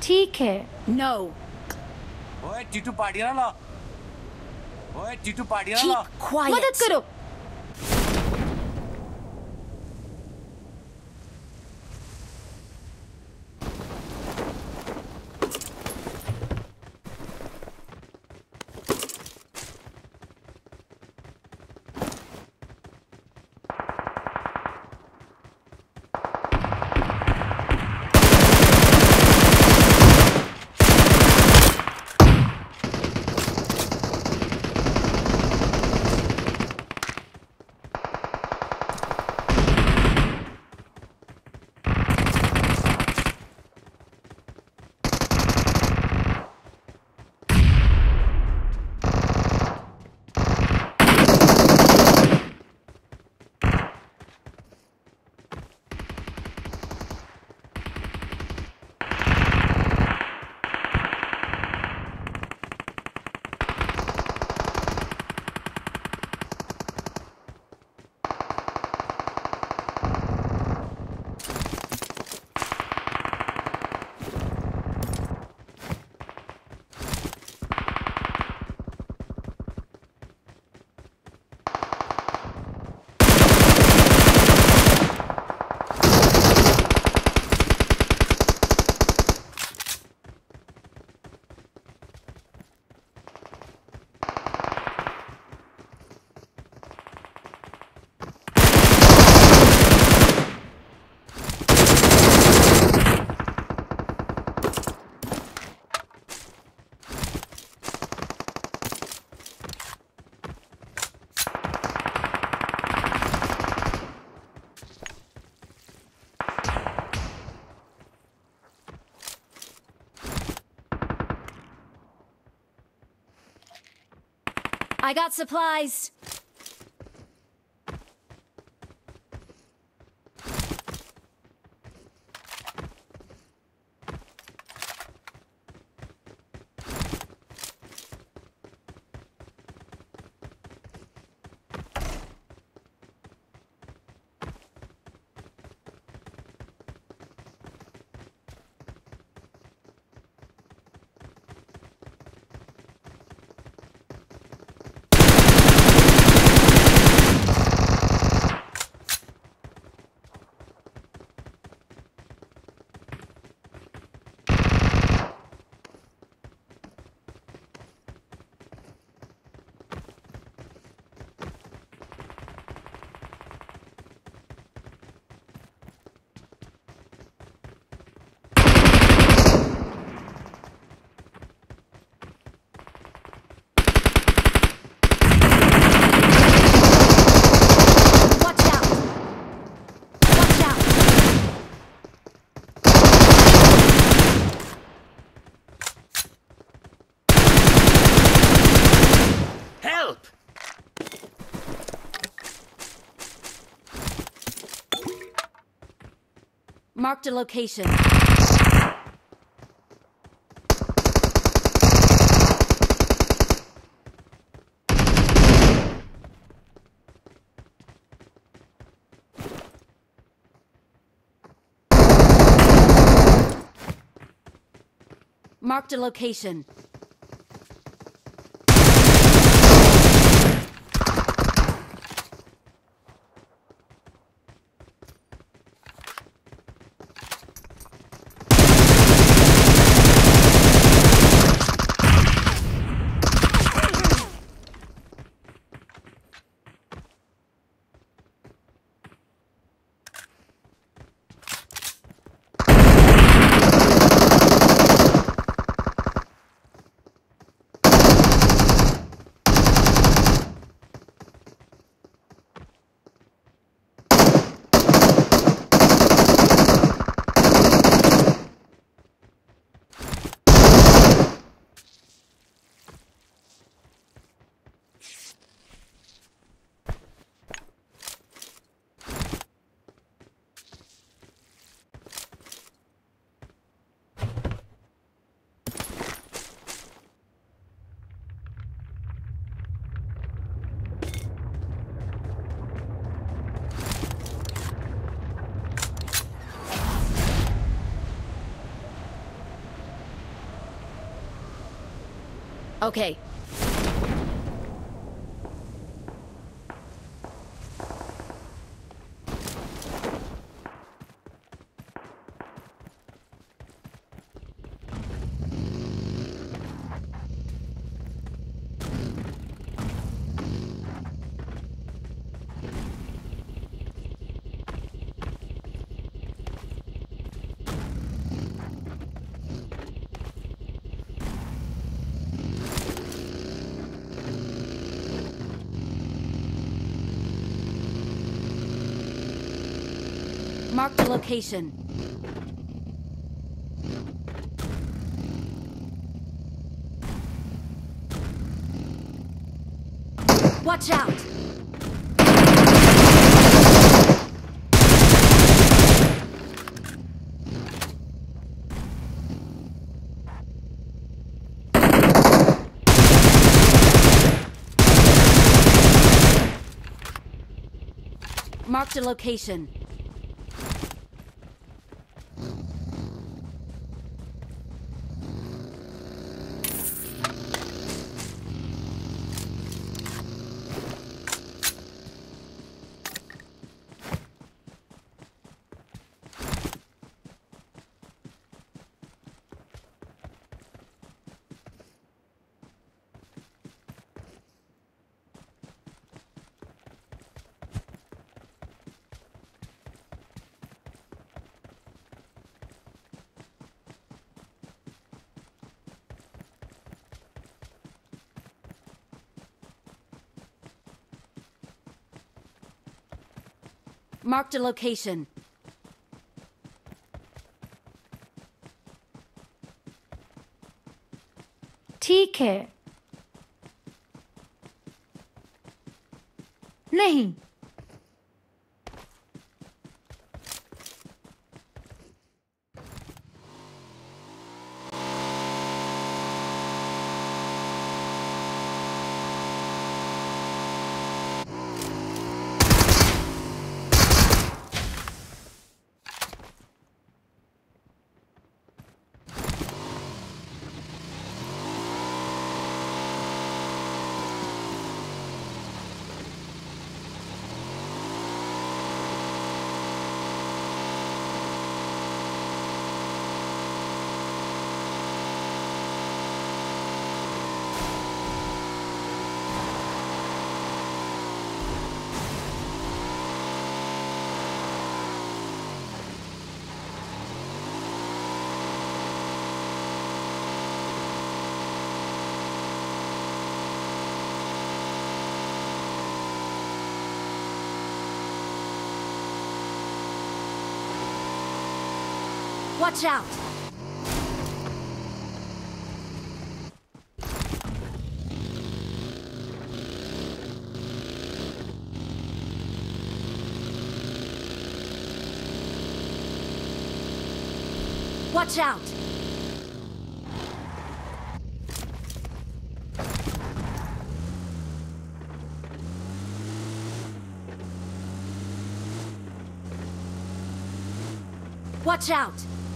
ठीक है। No. ओए टीटू पार्टी ना ला। ओए टीटू पार्टी ना ला। Keep quiet. मदद करो। I got supplies. Marked a location. Marked a location. Okay. Mark the location. Watch out! Mark the location. Marked a location. ठीक है। नहीं। Watch out! Watch out! Watch out!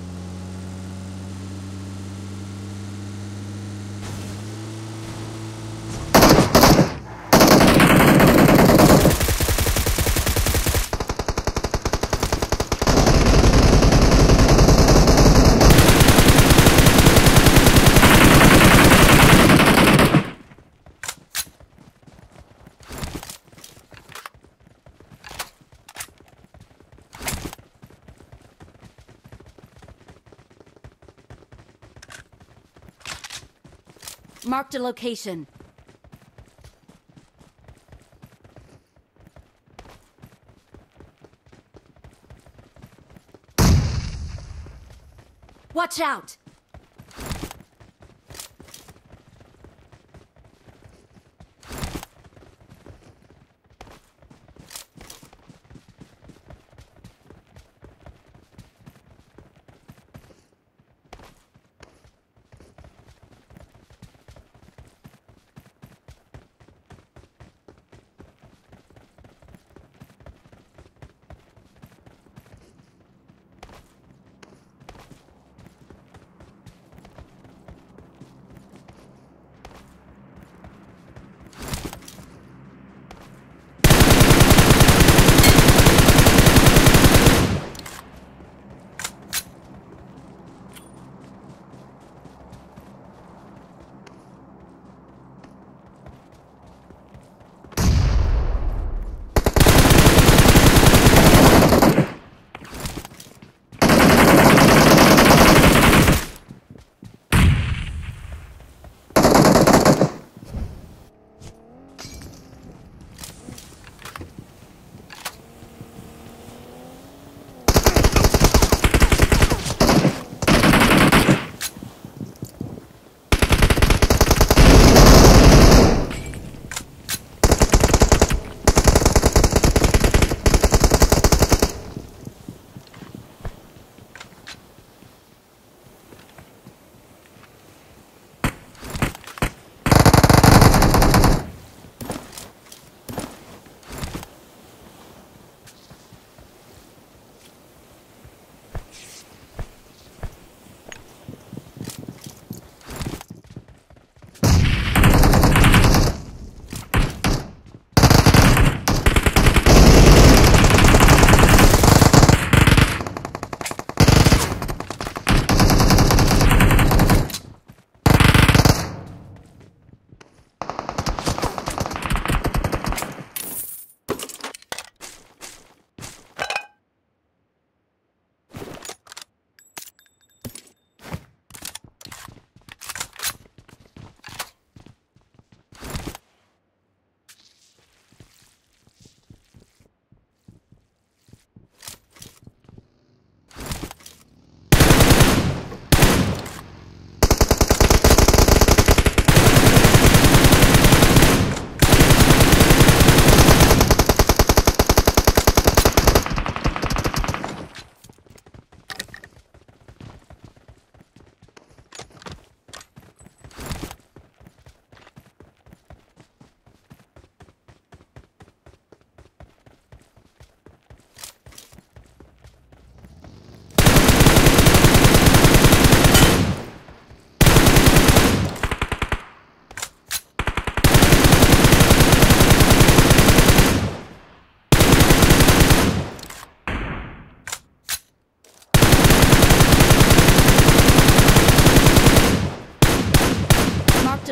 Marked a location. Watch out!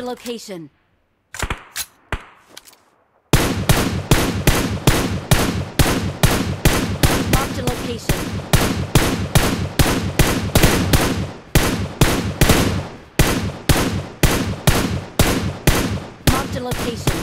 Marked a location. Marked a location. Marked a location.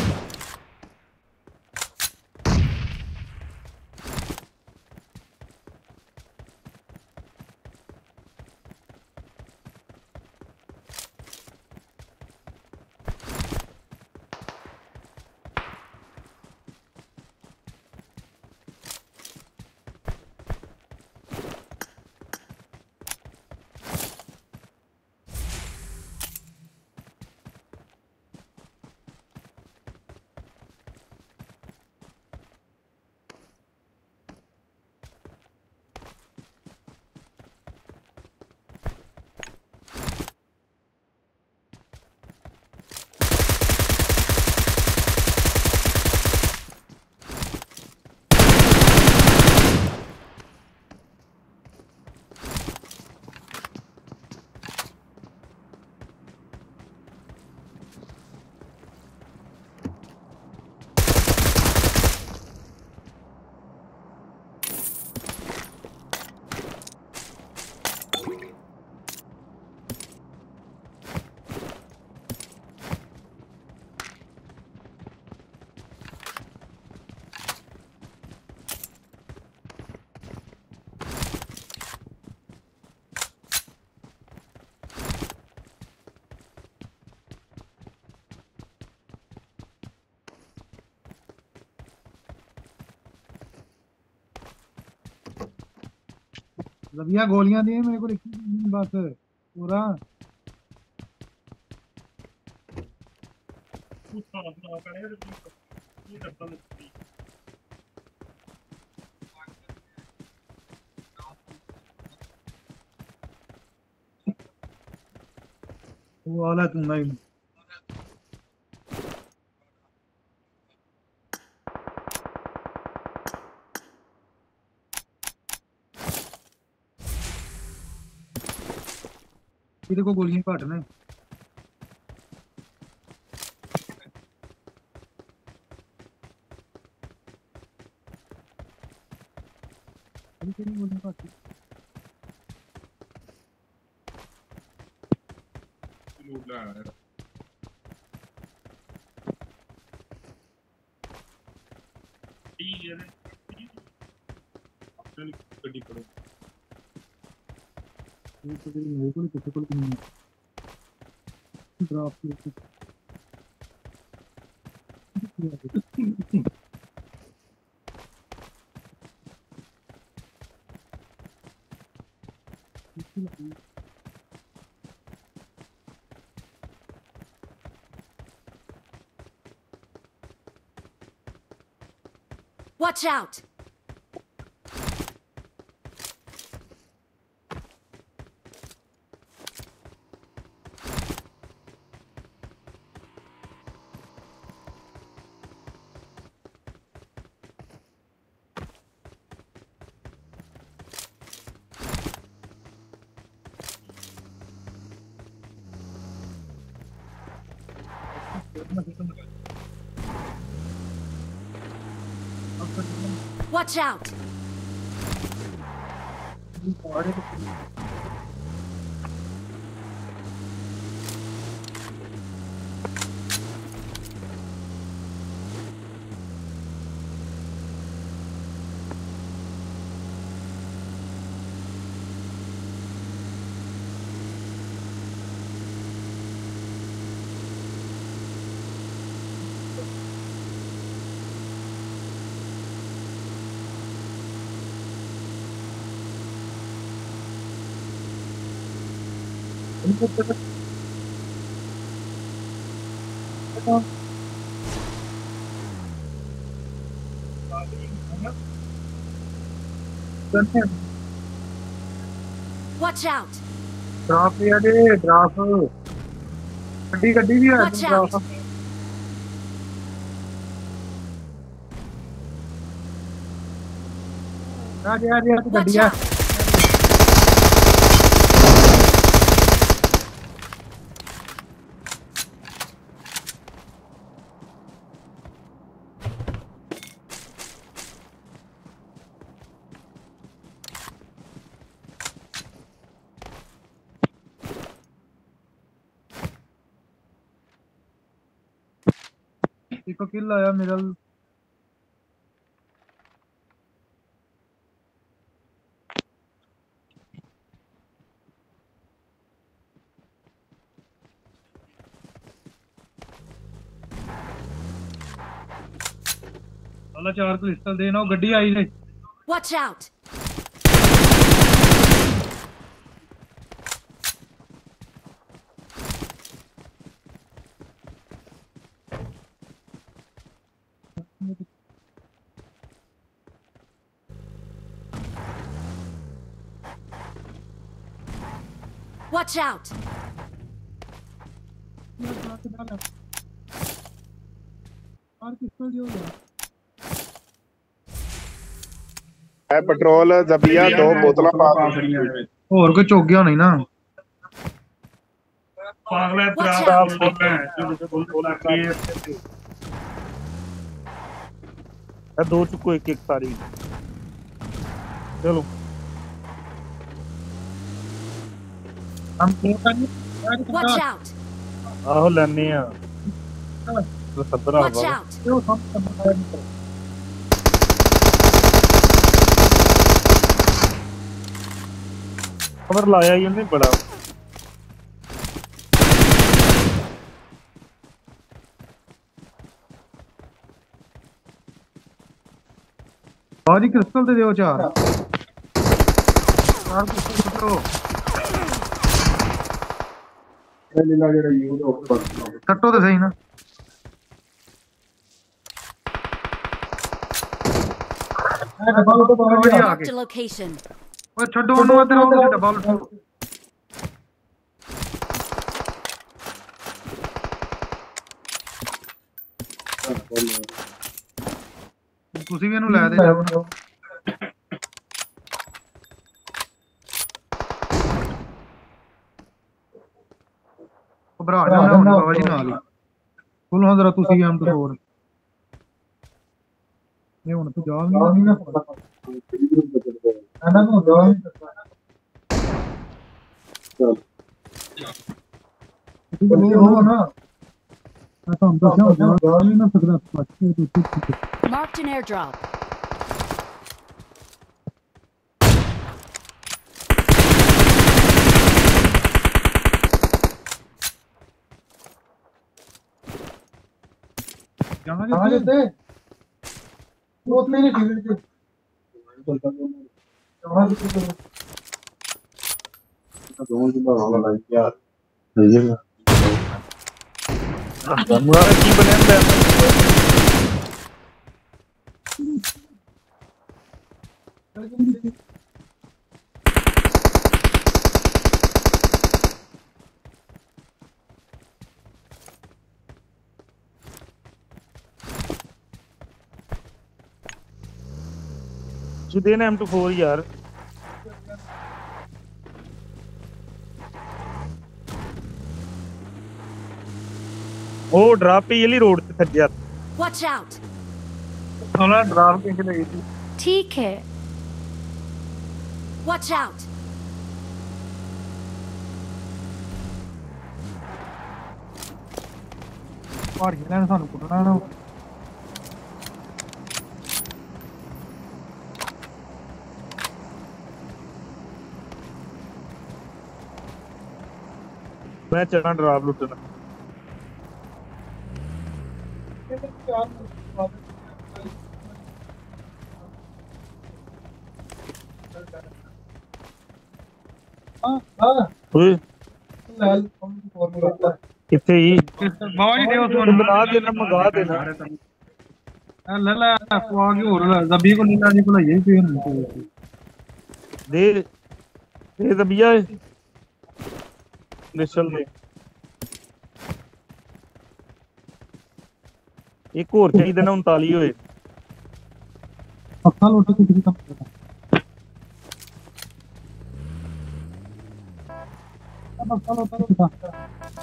Rabia गोलियां दी मेरे को लिखी बस पूरा वो वाला तुम नहीं तेरे को गोलियां घट ने तेरी गोलियां घट ये तो तेरी मेरे को किसी को नहीं drop Watch out! Watch out! Watch out! Drop लिया दे ड्रॉप गड्डी गड्डी भी है Watch out! ड्रॉप आ गया Watch गड्डिया out! एक किल आया मेरा। वाला 4 क्रिस्टल देना, गड्डी आई ने। Watch out! Watch out! है पेट्रोल दबिया 2 बोतल पा छड़ियां और कोई चौक गया नहीं ना। पागल है Watch तेरा out! बोल रहे हैं जो बोल रहा है दो चुको एक सारी चलो हम Watch out! आहो लेने आ तो 17 Watch होगा out! खबर लाया ही नहीं बड़ा बाजी क्रिस्टल दे दो 4 क्रिस्टल दो। कट्टो तो सही ना। Marked a location. ओए छड्डो ओनू इधर आओ डब्बा उठो। ਤੁਸੀਂ ਵੀ ਇਹਨੂੰ ਲੈ ਦੇ ਜਾਓ। ਘਬਰਾ ਜਾਣਾ ਹੁਣ ਬਾਬਾ ਜੀ ਨਾਲ। ਬੋਲੋ ਹਾਂ ਜ਼ਰਾ ਤੁਸੀਂ ਐਮ ਤੋਂ ਹੋਰ ਇਹ ਹੁਣ ਤੂੰ ਜਾ ਨਹੀਂ ਨਾ ਇਹਨਾਂ ਨੂੰ ਜਾ ਚਲ ਬੋਲੋ ਨਾ ਮੈਂ ਤਾਂ ਦੱਸਿਆ ਜਾ ਨਹੀਂ ਨਾ ਸਕਦਾ ਪੱਛੇ ਤੁਸੀਂ Marked an airdrop. कहाँ जाते वो अपने नहीं फील्ड के कहाँ जाते दोनों की बात वाला यार नहीं है मुरा की बने हैं जो देना M24 यार ओ ड्रॉप पे ये रोड पे थक गया Watch out! थोड़ा ड्राफ के लगी थी ठीक है Watch out! और हिलने सानू कुटना ना मैं चढ़ा ड्रॉप लुटना ओए किथे ही बाबा जी देव तो बना देना मंगा देना ले ले पवा के और जबी को नीला जी को लइए फिर दे दबिया निशल दे एक और चाहिए ना 39 होए पक्का लोटे के किसी का पक्का लोटा किसी का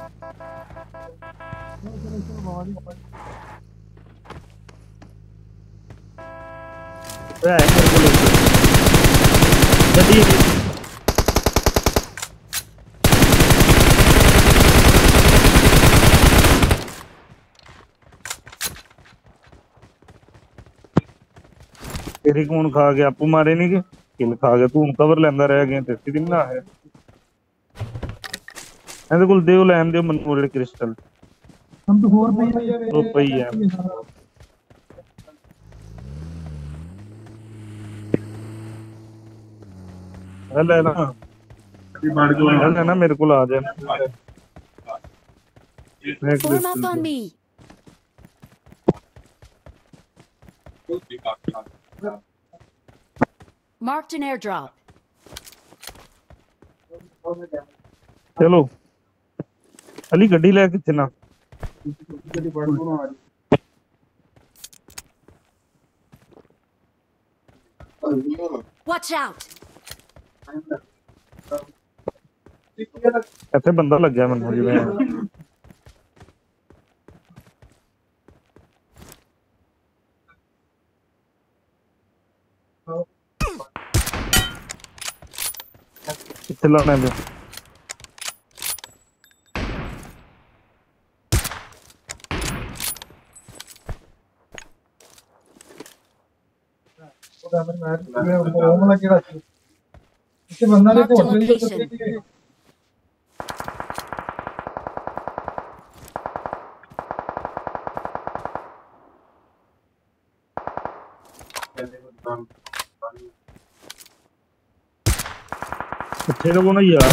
है मेरे को गड्डी ਤੇਰੀ ਕੌਣ ਖਾ ਗਿਆ? ਆਪੂ ਮਾਰੇ ਨਹੀਂ ਕਿ ਕਿਲ ਖਾ ਗਿਆ? ਤੂੰ ਕਵਰ ਲੈਂਦਾ ਰਹਿ ਗਿਆ ਤੇ ਸਿੱਧੀ ਨਾ ਹੈ। ਇਹਦੇ ਕੋਲ ਦਿਓ, ਲੈਣ ਦਿਓ ਮੈਨੂੰ ਜਿਹੜੇ ਕ੍ਰਿਸਟਲ हम तो और पई है ਉਹ ਪਈ ਆ। ਇਹ ਲੈ ਨਾ, ਇਹ ਲੈ ਨਾ, ਮੇਰੇ ਕੋਲ ਆ ਜਾ। ਮੈਂ Form up on me. Marked an airdrop. ਚਲੋ ਅਲੀ ਗੱਡੀ ਲੈ ਕਿੱਥੇ ਨਾ Watch out. ਇੱਥੇ ਬੰਦਾ ਲੱਗਿਆ ਮੈਨੂੰ ਜਿਵੇਂ। ਕਿੱਥੇ ਲਾਣਾ ਹੈ? ओमला केड़ा छी इसे बंदा ने Marked a तो location. ਕਿੱਥੇ ਦਾ ਕੋਣਾ ਯਾਰ?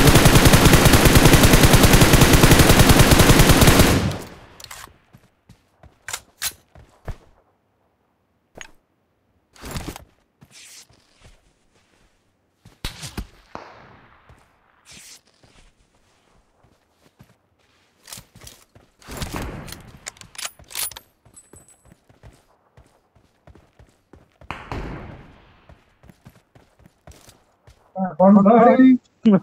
कौन भाई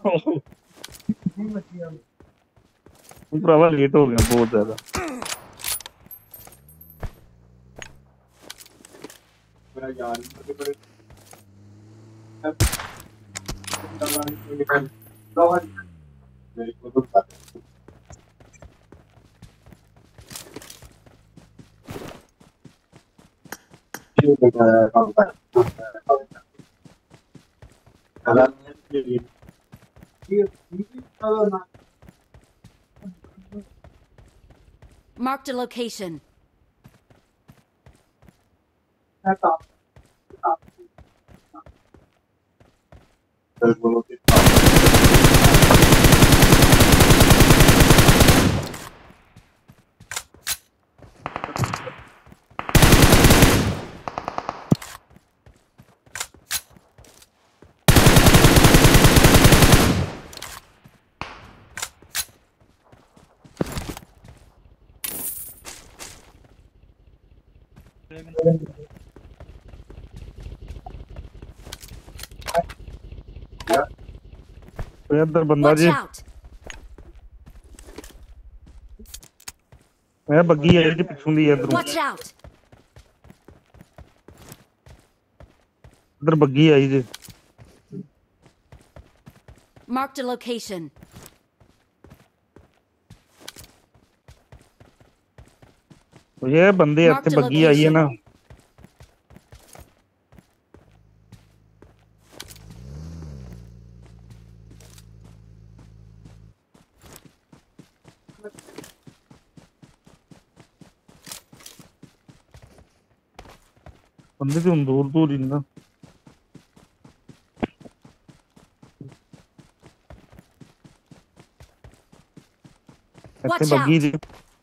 ਭਰਾਵਾ ਲੇਟ ਹੋ ਗਿਆ ਬਹੁਤ ਜ਼ਿਆਦਾ। Marked a location. ਇੱਧਰ ਬੰਦਾ Watch ਜੀ, out. ਮੈਂ ਬੱਗੀ ਆਈ ਜੀ ਪਿੱਛੋਂ ਦੀ ਇੱਧਰੋਂ। Watch out. ਇੱਧਰ ਬੱਗੀ ਆਈ ਜੀ। Marked a location. ਇਹ ਬੰਦੇ ਇੱਥੇ ਬੱਗੀ ਆਈ ਹੈ ਨਾ। ਬੰਦੇ ਤੇ ਹੁਣ ਦੂਰ ਦੂਰ ਹੀ ਨਾ। ਇੱਥੇ ਬੱਗੀ ਜੀ।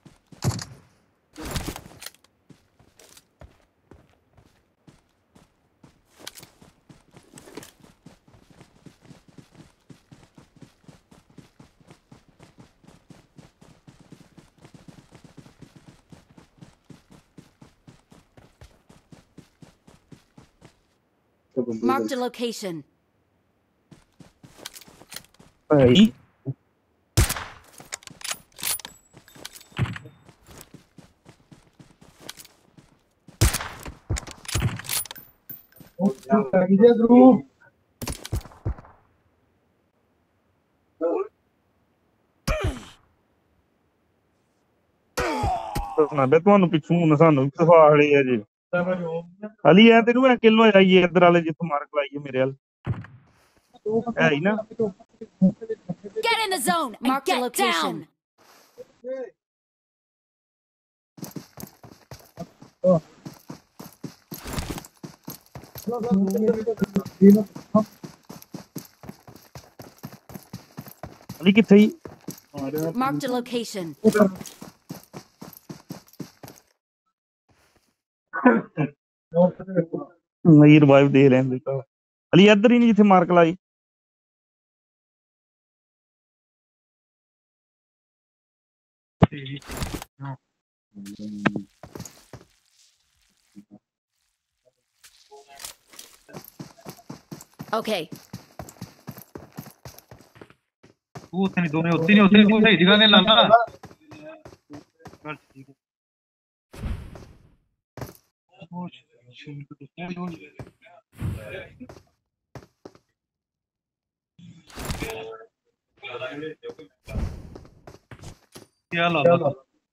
Marked a location. Hey. इधर ग्रुप ਨਾ ਬੇ ਤੁਹਾਨੂੰ ਪਿੱਛੋਂ ਸਾਨੂੰ ਵੀ ਖਵਾ ਰਹੇ ਆ ਜੀ। ਅਲੀ ਐ ਤੈਨੂੰ ਐ ਕਿਲੋ ਆਈਏ ਇੱਧਰ ਵਾਲੇ ਜਿੱਥੋਂ ਮਾਰਕ ਲਾਈਏ ਮੇਰੇ ਵੱਲ ਹੈ ਹੀ ਨਾ Get in the zone and Marked a get location. down. ਅਲੀ ਕਿੱਥੇ ਹੀ Marked a location. ਨਹੀਂ ਰਿਵਾਈਵ ਦੇ ਲੈਂਦੇ ਤਾਂ ਅਲੀ ਇੱਧਰ ਹੀ ਨਹੀਂ ਜਿੱਥੇ ਮਾਰਕ ਲਾਈ Okay. ਤੂੰ ਉੱਥੇ ਨਹੀਂ ਦੋਨੇ ਉੱਥੇ ਨਹੀਂ ਤੂੰ ਸਹੀ ਜਗ੍ਹਾ ਤੇ ਲਾ ਲਾ ਚੱਲ ਠੀਕ ਹੈ ਕੀ ਲਾ ਲਾ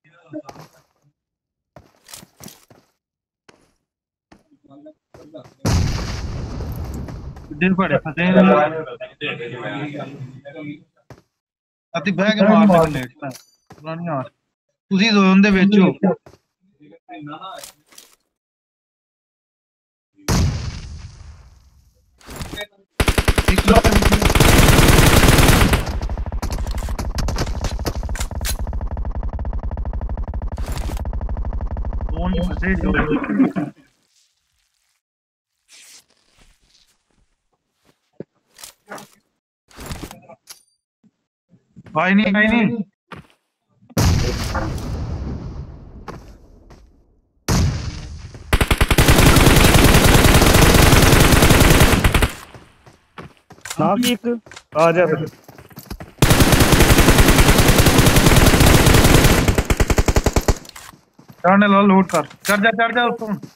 ਦਿਨ ਪੜੇ ਫਤੇ ਅਤੇ ਬਹਿ ਕੇ ਮਾਰ ਦੇ ਲੇਟ ਪੁਰਾਣੀ ਆ ਤੁਸੀਂ ਜ਼ੋਨ ਦੇ ਵਿੱਚ ਹੋ ਜ਼ੋਨ ਦੇ ਫਸੇ ਜੋ भाई नहीं ਨਾ ਕੀ ਇੱਕ ਆ ਜਾ ਫਿਰ चढ़ने लो लूट कर चढ़ जा उस